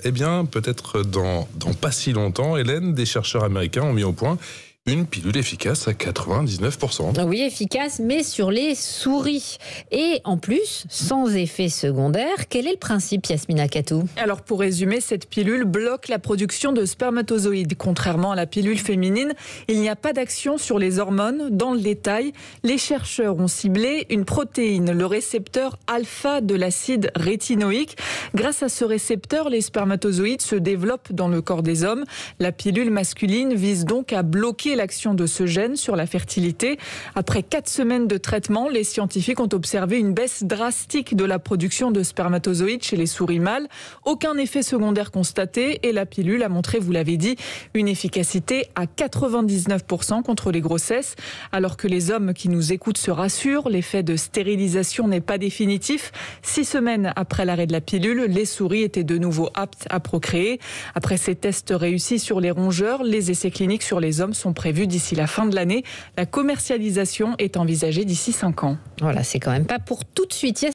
Eh bien, peut-être dans pas si longtemps, Hélène, des chercheurs américains ont mis au point une pilule efficace à 99%. Oui, efficace, mais sur les souris. Et en plus, sans effet secondaire. Quel est le principe, Yasmina Katou? Alors pour résumer, cette pilule bloque la production de spermatozoïdes. Contrairement à la pilule féminine, il n'y a pas d'action sur les hormones. Dans le détail, les chercheurs ont ciblé une protéine, le récepteur alpha de l'acide rétinoïque. Grâce à ce récepteur, les spermatozoïdes se développent dans le corps des hommes. La pilule masculine vise donc à bloquer l'action de ce gène sur la fertilité. Après 4 semaines de traitement, les scientifiques ont observé une baisse drastique de la production de spermatozoïdes chez les souris mâles. Aucun effet secondaire constaté et la pilule a montré, vous l'avez dit, une efficacité à 99% contre les grossesses. Alors que les hommes qui nous écoutent se rassurent, l'effet de stérilisation n'est pas définitif. 6 semaines après l'arrêt de la pilule, les souris étaient de nouveau aptes à procréer. Après ces tests réussis sur les rongeurs, les essais cliniques sur les hommes sont prévu d'ici la fin de l'année. La commercialisation est envisagée d'ici 5 ans. Voilà, c'est quand même pas pour tout de suite.